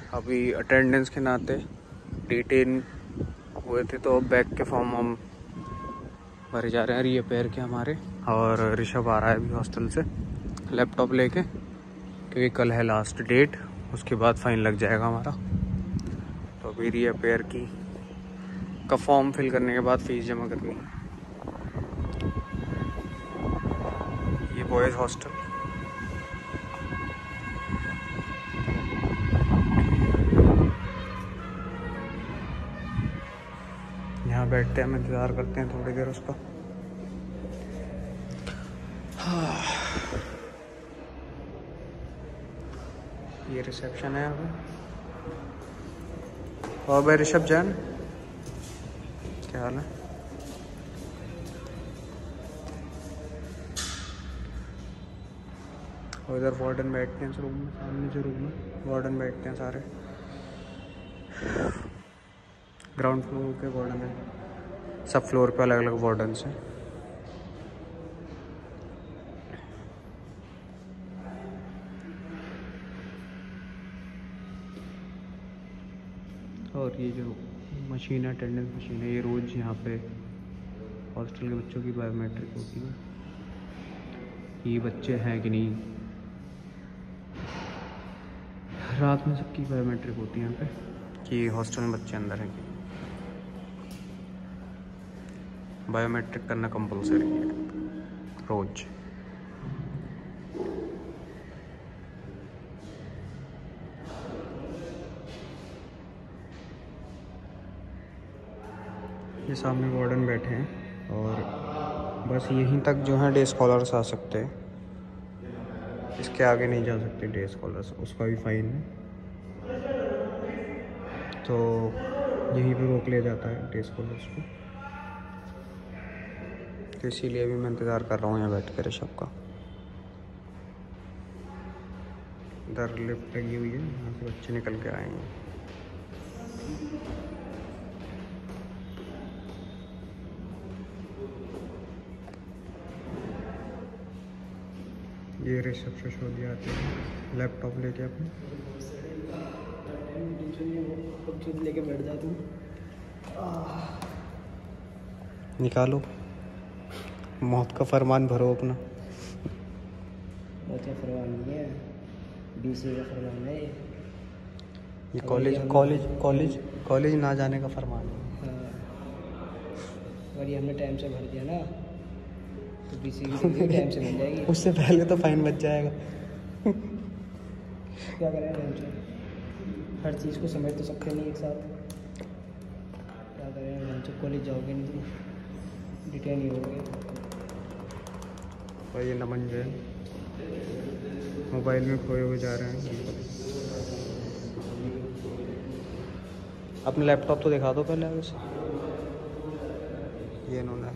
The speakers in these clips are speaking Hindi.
अभी अटेंडेंस के नाते डिटेन हुए थे तो बैक के फॉर्म हम भरे जा रहे हैं रीअपेयर के हमारे। और ऋषभ आ रहा है अभी हॉस्टल से लैपटॉप लेके, क्योंकि कल है लास्ट डेट, उसके बाद फाइन लग जाएगा हमारा। तो अभी रीअपेयर का फॉर्म फिल करने के बाद फीस जमा करनी। ये बॉयज़ हॉस्टल, यहाँ बैठते हैं, हम इंतज़ार करते हैं थोड़ी देर उसका। ये रिसेप्शन है अभी। और भाई ऋषभ जैन, क्या हाल है? और इधर वार्डन बैठते हैं इस रूम में, सामने जो रूम है वार्डन बैठते हैं सारे। ग्राउंड फ्लोर पे वार्डन है, सब फ्लोर पे अलग अलग वार्डन्स हैं। और ये जो मशीन है, अटेंडेंस मशीन है, ये रोज़ यहाँ पे हॉस्टल के बच्चों की बायोमेट्रिक होती है। ये बच्चे हैं कि नहीं, रात में सबकी बायोमेट्रिक होती है यहाँ पे कि हॉस्टल में बच्चे अंदर हैं कि। बायोमेट्रिक करना कंपलसरी है रोज़। ये सामने वार्डन बैठे हैं और बस यहीं तक जो है डे स्कॉलर्स आ सकते हैं, इसके आगे नहीं जा सकते डे स्कॉलर्स, उसका भी फाइन है। तो यहीं पे रोक लिया जाता है डे स्कॉलर्स को। तो इसीलिए भी मैं इंतज़ार कर रहा हूँ यहाँ बैठ कर ऋषभ का। इधर लिफ्ट लगी हुई है, यहाँ से बच्चे निकल के आए हैं। ये ऋषभ सिसोदिया आते हैं लैपटॉप लेके अपने। लेके बैठ जा तू, निकालो, मौत का फरमान भरो अपना। मौत का फरमान नहीं है, बीसी का फरमान है ये कॉलेज ना जाने का फरमान है। और ये हमने टाइम से भर दिया ना तो बीसी की टाइम से मिल जाएगी। उससे पहले तो फाइन बच जाएगा। क्या करें टाइम से, हर चीज़ को समझ तो सकते नहीं एक साथ। क्या करें, हम तो कॉलेज जाओगे नहीं तो डिटेन ही होगे। और ये नमन जो है मोबाइल में खोए हुए जा रहे हैं। अपना लैपटॉप तो दिखा दो पहले आगे से। ये इन्होंने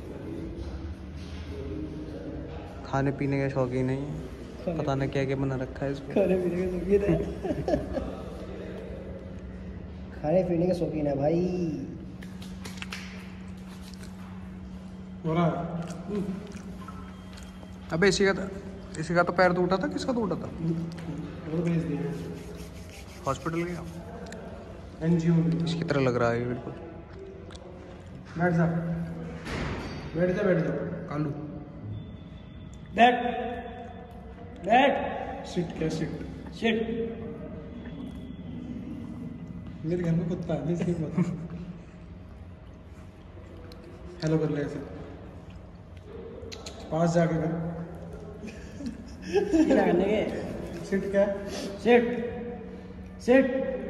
खाने पीने के शौकीन नहीं है, पता नहीं क्या क्या बना रखा है इसमें। खाने पीने के शौकीन है। खाने पीने के शौकीन है भाई। अबे इसी का तो पैर टूटा था, किसका टूटा था? हॉस्पिटल गया, एनजीओ इसकी तरह लग रहा है बिल्कुल। बैठ जा कालू बैठ सिट क्या सिट शिट। मेरे घर में कुत्ता है, इसलिए पता। हेलो कर ले ऐसे, पास जाके कर। क्या करने के? सिट क्या? सिट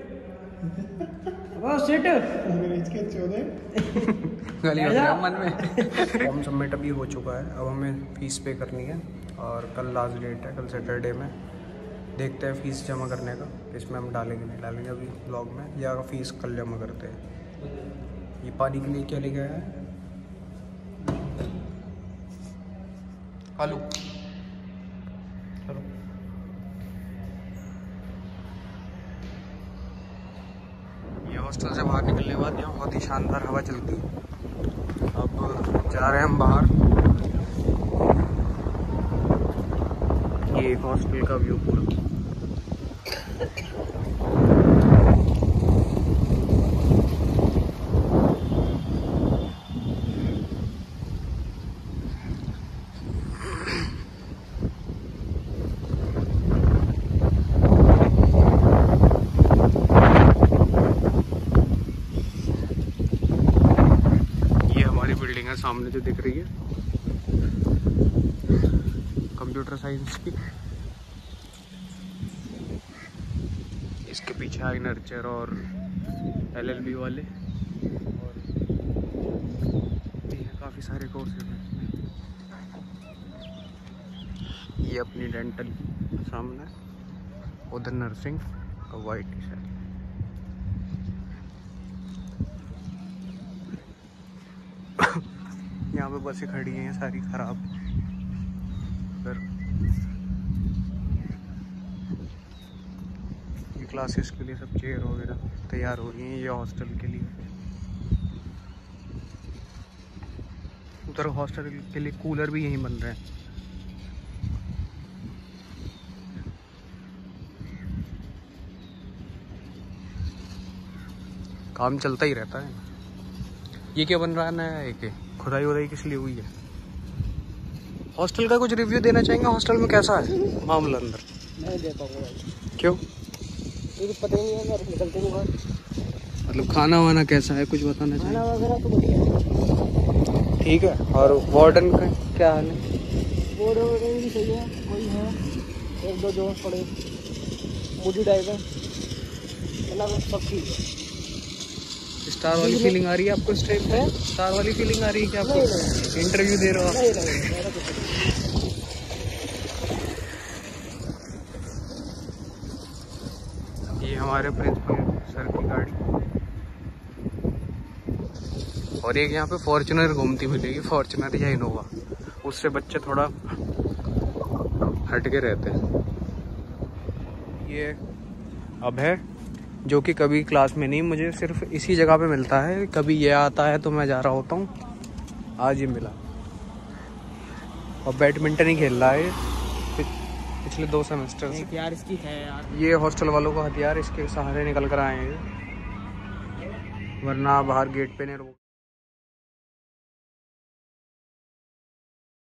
वो सिट मेरे इसके चौदह गाली बज रहा है मन में। फॉर्म सबमिट अभी हो चुका है, अब हमें फ़ीस पे करनी है और कल लास्ट डेट है, कल सैटरडे में देखते हैं फ़ीस जमा करने का। इसमें हम डालेंगे नहीं डालेंगे अभी ब्लॉग में, या फ़ीस कल जमा करते हैं। ये पानी के लिए क्या ले गया है आलू? चलो ये हॉस्टल से बाहर निकलने के बाद यहाँ बहुत ही शानदार हवा चलती है। अब जा रहे हैं हम बाहर। ये एक हॉस्टल का व्यू पूरा। कंप्यूटर साइंस की। इसके पीछे आई नर्चर और LLB वाले, और भी काफ़ी सारे कोर्सेज हैं। ये अपनी डेंटल सामने, उधर नर्सिंग और वाइट टी शर्ट। यहाँ पे बसें खड़ी हैं सारी खराब। फिर ये क्लासेस के लिए सब चेयर वगैरह तैयार हो रही हैं, ये हॉस्टल के लिए। उधर हॉस्टल के लिए कूलर भी यहीं बन रहे हैं। काम चलता ही रहता है। ये क्या बन रहा है नया? एक खुदाई वुदाई किस लिए हुई है? हॉस्टल का कुछ रिव्यू देना चाहेंगे? हॉस्टल में कैसा है मामला अंदर? नहीं दे पाऊंगा भाई। क्यों? क्योंकि पता ही नहीं है, मैं निकलते नहीं बाहर। मतलब खाना वाना कैसा है, कुछ बताना चाहिए? खाना वगैरह तो बढ़िया है, ठीक है। और वार्डन का क्या हाल है? बोर्ड वगैरह भी सही है, वही है, एक दो जो पड़े मुझे डायगा मतलब सब ठीक है। स्टार वाली फीलिंग आ रही है आपको इस टाइम पे? स्टार वाली फीलिंग आ रही है कि आपको? इंटरव्यू दे रहे हो आप? नहीं मेरा कुछ नहीं। ये हमारे प्रिंसिपल सर की गाड़ी, और एक यहाँ पे फॉर्च्यूनर घूमती मिलेगी, फॉर्च्यूनर या इनोवा। उससे बच्चे थोड़ा हट के रहते हैं। ये अब है जो कि कभी क्लास में नहीं, मुझे सिर्फ इसी जगह पे मिलता है। कभी ये आता है तो मैं जा रहा होता हूँ, आज ये मिला। और बैडमिंटन ही खेल रहा है पिछले 2 सेमेस्टर से। यार इसकी है यार, ये हॉस्टल वालों का हथियार, इसके सहारे निकल कर आए हैं, वरना बाहर गेट पे नहीं